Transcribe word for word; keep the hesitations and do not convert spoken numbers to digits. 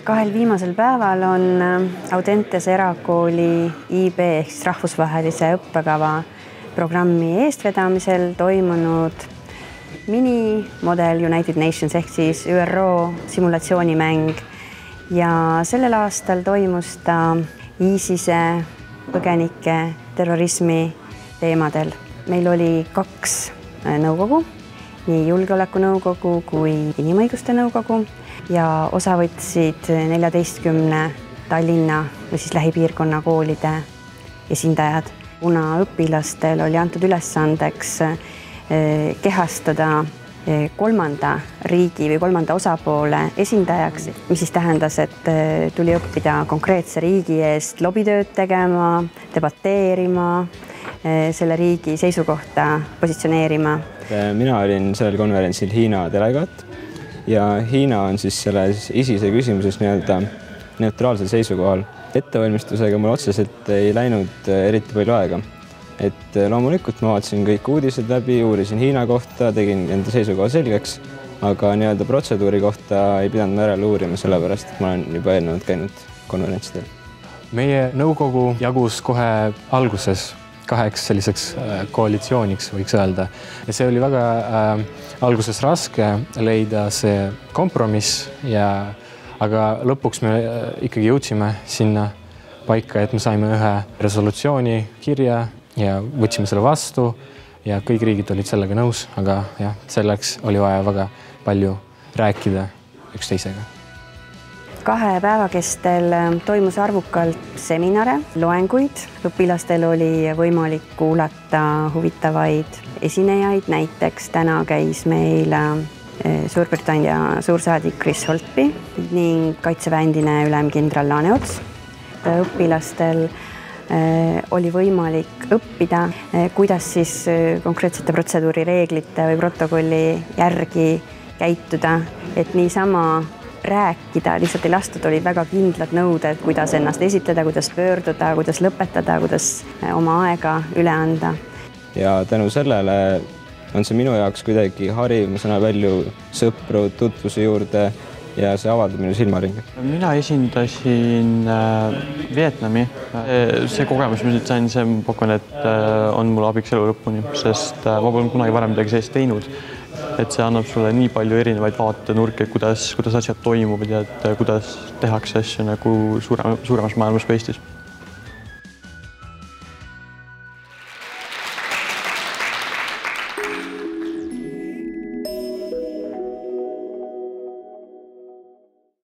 Kahel viimasel päeval on Audentes erakooli I B ehk siis rahvusvahelise õppekava programmi eestvedamisel toimunud mini-model United Nations ehk siis Ü R O simulatsioonimäng ja sellel aastal toimus ta ISISe, põgenike, terrorismi teemadel. Meil oli kaks nõukogu, nii julgeolekunõukogu kui inimõiguste nõukogu ja osa võtsid neljateistkümne Tallinna või siis lähipiirkonna koolide esindajad. Kuna õpilastel oli antud ülesandeks kehastada kolmanda riigi või kolmanda osapoole esindajaks, mis siis tähendas, et tuli õppida konkreetse riigi eest lobitööd tegema, debateerima, selle riigi seisukohta positsioneerima. Mina olin sellel konverentsil Hiina delegaat ja Hiina on siis selles ISISe küsimuses nii-öelda neutraalsel seisukohal. Ettevalmistusega mul otseselt ei läinud eriti palju aega. Et loomulikult ma vaatasin kõik uudised läbi, uurisin Hiina kohta, tegin enda seisukoha selgeks, aga nii-öelda protseduuri kohta ei pidanud ma järele uurima, sellepärast et ma olen juba eelnevalt käinud konverentsidel. Meie nõukogu jagus kohe alguses kaheks selliseks koalitsiooniks, võiks öelda. Ja see oli väga äh, alguses raske leida see kompromiss, ja, aga lõpuks me ikkagi jõudsime sinna paika, et me saime ühe resolutsiooni kirja ja võtsime selle vastu ja kõik riigid olid sellega nõus, aga jah, selleks oli vaja väga palju rääkida üksteisega. Kahe päeva kestel toimus arvukalt seminare, loenguid. Õpilastel oli võimalik kuulata huvitavaid esinejaid. Näiteks täna käis meil Suurbritannia suursaadik Chris Holtby ning Kaitseväe endine ülemkindral Laaneots. Õpilastel oli võimalik õppida, kuidas siis konkreetsete protseduuri reeglite või protokolli järgi käituda, et niisama rääkida, lihtsalt ei lastud, olid väga kindlad nõuded, kuidas ennast esitleda, kuidas pöörduda, kuidas lõpetada, kuidas oma aega üle anda. Ja tänu sellele on see minu jaoks kuidagi hariv, ma saan palju sõpru, tutvuse juurde ja see avaldab minu silmaringi. Mina esindasin Vietnami. See kogemus, mis nüüd sain, see pakun, et on mul abiks elu lõpuni, sest ma polnud kunagi varem midagi sellist teinud. Et see annab sulle nii palju erinevaid vaatenurke, kuidas, kuidas asjad toimuvad ja et kuidas tehakse asju nagu suurem, suuremas maailmas kui Eestis.